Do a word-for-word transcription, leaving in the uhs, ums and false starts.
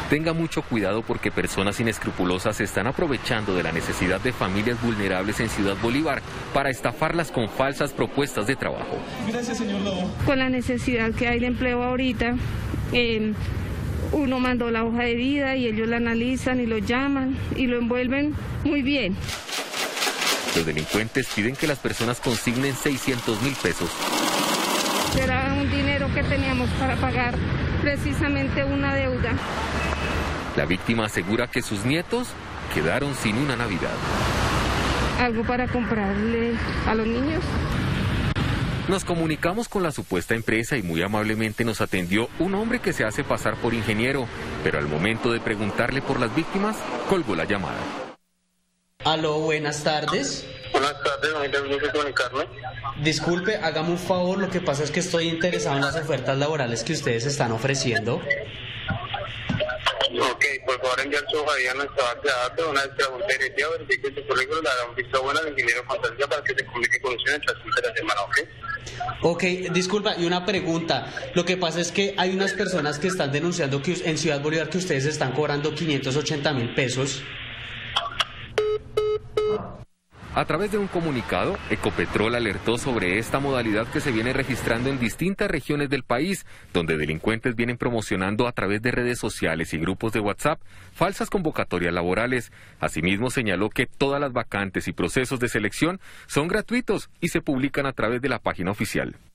Tenga mucho cuidado porque personas inescrupulosas se están aprovechando de la necesidad de familias vulnerables en Ciudad Bolívar para estafarlas con falsas propuestas de trabajo. Gracias, señor Lobo. Con la necesidad que hay de empleo ahorita, eh, uno mandó la hoja de vida y ellos la analizan y lo llaman y lo envuelven muy bien. Los delincuentes piden que las personas consignen seiscientos mil pesos. Era un dinero que teníamos para pagar precisamente una deuda. La víctima asegura que sus nietos quedaron sin una Navidad. ¿Algo para comprarle a los niños? Nos comunicamos con la supuesta empresa y muy amablemente nos atendió un hombre que se hace pasar por ingeniero, pero al momento de preguntarle por las víctimas, colgó la llamada. Aló, buenas tardes. Buenas tardes, no tengo que comunicarme. Disculpe, hágame un favor, lo que pasa es que estoy interesado en las ofertas laborales que ustedes están ofreciendo. Ok, por favor enviar su hoja de vida a nuestra base de datos. Una vez que la junta directiva verifique su currículum, le haga un visto bueno al ingeniero contabilidad para que se comunique con usted en el transcurso de la semana, ¿ok? Ok, disculpa, y una pregunta. Lo que pasa es que hay unas personas que están denunciando que en Ciudad Bolívar que ustedes están cobrando quinientos ochenta mil pesos. A través de un comunicado, Ecopetrol alertó sobre esta modalidad que se viene registrando en distintas regiones del país, donde delincuentes vienen promocionando a través de redes sociales y grupos de WhatsApp falsas convocatorias laborales. Asimismo, señaló que todas las vacantes y procesos de selección son gratuitos y se publican a través de la página oficial.